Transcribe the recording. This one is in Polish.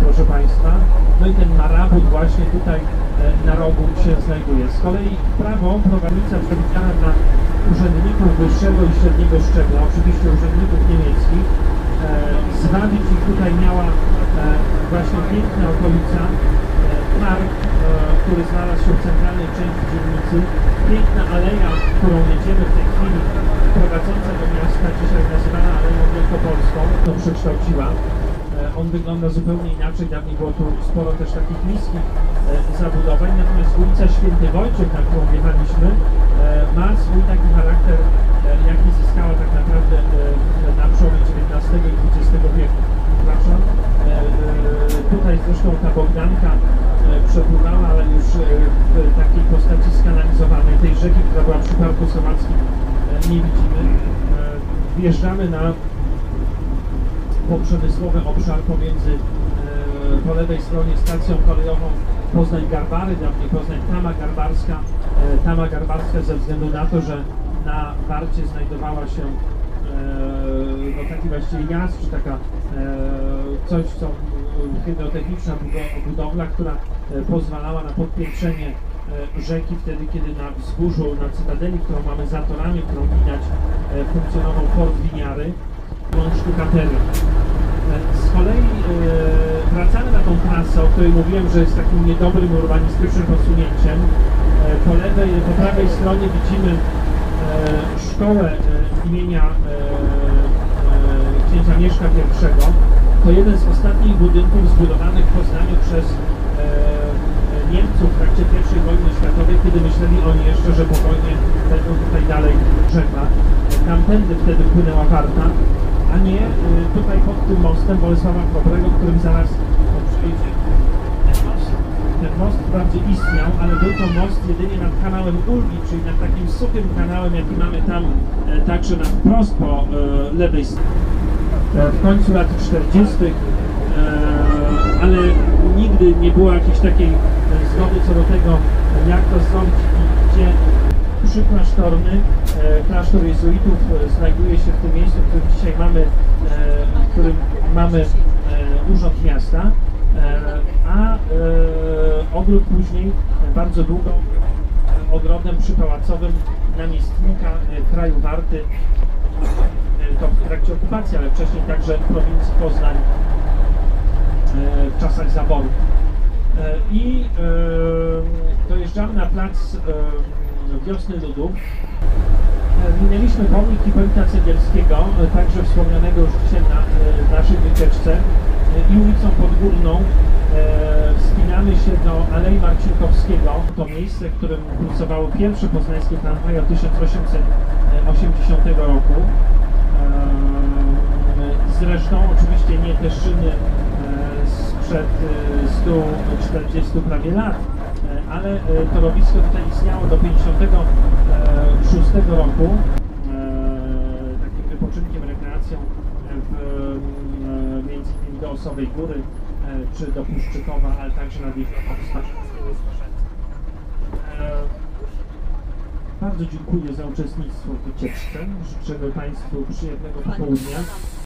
proszę Państwa. No i ten marabut właśnie tutaj na rogu się znajduje. Z kolei w prawo prowadnica przewidziana dla urzędników wyższego i średniego szczebla, oczywiście urzędników niemieckich. Zwabić ich tutaj miała właśnie piękna okolica, park, który znalazł się w centralnej części dzielnicy, piękna aleja, którą jedziemy w tej chwili, prowadząca do miasta, dzisiaj nazywana Aleją Wielkopolską, to przekształciła. On wygląda zupełnie inaczej, dawniej było tu sporo też takich niskich zabudowań, natomiast ulica Święty Wojciech, na którą wjechaliśmy, ma swój taki charakter, jaki zyskała tak naprawdę na przełomie XIX i XX wieku. Przepraszam. Tutaj zresztą ta Bogdanka przepływała, ale już w takiej postaci skanalizowanej, tej rzeki, która była przy Parku Słowackim, nie widzimy. Wjeżdżamy na poprzemysłowy obszar pomiędzy po lewej stronie stacją kolejową Poznań-Garbary, dawniej Poznań-Tama Garbarska. Tama Garbarska ze względu na to, że na warcie znajdowała się no taki właściwie jazd, czy taka coś, co hydrotechniczna budowla, która pozwalała na podpiętrzenie rzeki wtedy, kiedy na wzgórzu, na cytadeli, którą mamy za torami, którą widać, funkcjonował port Winiary, łącz sztukatery. Z kolei wracamy na tą trasę, o której mówiłem, że jest takim niedobrym urbanistycznym posunięciem. Po prawej stronie widzimy szkołę imienia księcia Mieszka I. To jeden z ostatnich budynków zbudowanych w Poznaniu przez Niemców w trakcie I wojny światowej, kiedy myśleli oni jeszcze, że po wojnie będą tutaj dalej rzeka. Tamtędy wtedy płynęła Warta, a nie tutaj pod tym mostem Bolesława Chrobrego, którym zaraz przyjedzie ten most wprawdzie istniał, ale był to most jedynie nad kanałem Ulgi, czyli nad takim suchym kanałem, jaki mamy tam także na wprost po lewej stronie. W końcu lat 40., ale nigdy nie było jakiejś takiej zgody co do tego, jak to zrobić i gdzie. Przyklasztorny, klasztor jezuitów znajduje się w tym miejscu, w którym dzisiaj mamy, urząd miasta, a ogród później bardzo długo ogrodem przypałacowym namiestnika kraju Warty, to w trakcie okupacji, ale wcześniej także w prowincji Poznań w czasach zaboru. I dojeżdżamy na plac Wiosny Ludów. Minęliśmy pomnik Hipolita Cegielskiego, także wspomnianego już dzisiaj na naszej wycieczce, i ulicą Podgórną wspinamy się do Alei Marcinkowskiego. To miejsce, w którym kursowało pierwsze poznańskie tramwaje od 1880 roku. Zresztą oczywiście nie te szyny sprzed 140 prawie lat, ale torowisko tutaj istniało do 1956 roku, takim wypoczynkiem, rekreacją między innymi do Osowej Góry czy do Puszczykowa, ale także na Wielkopolsce. Bardzo dziękuję za uczestnictwo w wycieczce. Życzę Państwu przyjemnego popołudnia.